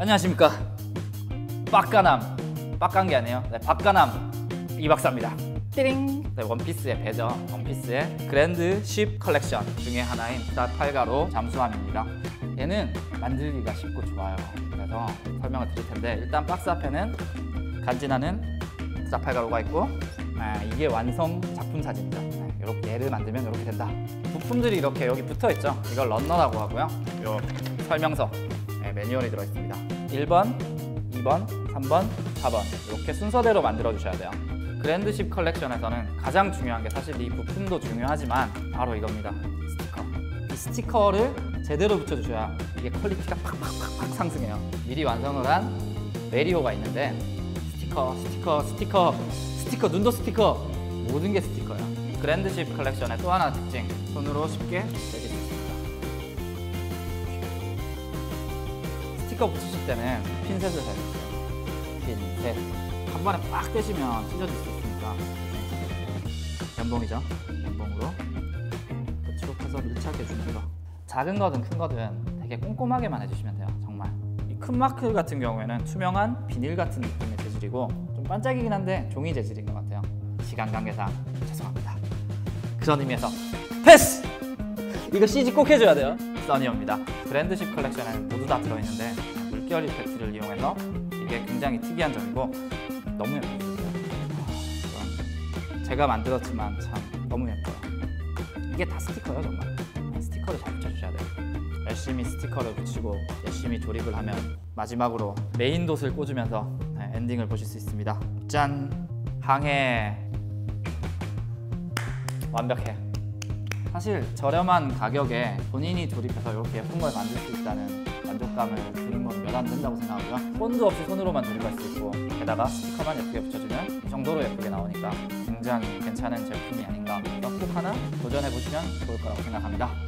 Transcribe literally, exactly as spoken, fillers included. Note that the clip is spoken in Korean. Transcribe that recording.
안녕하십니까. 빡가남, 빡간 게 아니에요. 네, 박가남 이 박사입니다. 띠링. 네, 원피스의 배죠. 원피스의 그랜드 십 컬렉션 중에 하나인 스타팔가로 잠수함입니다. 얘는 만들기가 쉽고 좋아요. 그래서 설명을 드릴 텐데, 일단 박스 앞에는 간지나는 스타팔가로가 있고, 아, 이게 완성 작품 사진이죠. 네, 이렇게 얘를 만들면 이렇게 된다. 부품들이 이렇게 여기 붙어 있죠. 이걸 런너라고 하고요. 요 설명서, 네, 매뉴얼이 들어 있습니다. 일 번, 이 번, 삼 번, 사 번 이렇게 순서대로 만들어 주셔야 돼요. 그랜드 십 컬렉션에서는 가장 중요한 게 사실 이 부품도 중요하지만 바로 이겁니다. 스티커. 이 스티커를 제대로 붙여주셔야 이게 퀄리티가 팍팍팍팍 상승해요. 미리 완성을 한 메리오가 있는데, 스티커, 스티커, 스티커, 스티커, 눈도 스티커, 모든 게 스티커야. 그랜드 십 컬렉션의 또 하나 특징, 손으로 쉽게 떼질 수 있습니다. 스티커 붙이실 때는 핀셋을 사용해주세요. 핀셋. 한 번에 빡 떼시면 찢어질 수 있으니까 연봉이죠. 연봉으로 그렇게 해서 밀착해 주는 거. 작은 거든 큰 거든 되게 꼼꼼하게만 해주시면 돼요. 정말. 이 큰 마크 같은 경우에는 투명한 비닐 같은 느낌의 재질이고 좀 반짝이긴 한데 종이 재질인 것 같아요. 시간 관계상 죄송합니다. 그런 의미에서 패스! 이거 씨지 꼭 해줘야 돼요. 써니입니다. 그랜드 십 컬렉션에는 모두 다 들어있는데 물결 이펙트를 이용해서 이게 굉장히 특이한 점이고 너무 예뻐요. 제가 만들었지만 참 너무 예뻐요. 이게 다 스티커예요. 정말 스티커를 잘 붙여주셔야 돼요. 열심히 스티커를 붙이고 열심히 조립을 하면 마지막으로 메인 돛을 꽂으면서 엔딩을 보실 수 있습니다. 짠! 항해 완벽해. 사실 저렴한 가격에 본인이 조립해서 이렇게 예쁜 걸 만들 수 있다는 만족감을 주는 건 몇 안 된다고 생각하고요. 본드 없이 손으로만 조립할 수 있고, 게다가 스티커만 예쁘게 붙여주면 이 정도로 예쁘게 나오니까 굉장히 괜찮은 제품이 아닌가. 꼭 하나 도전해보시면 좋을 거라고 생각합니다.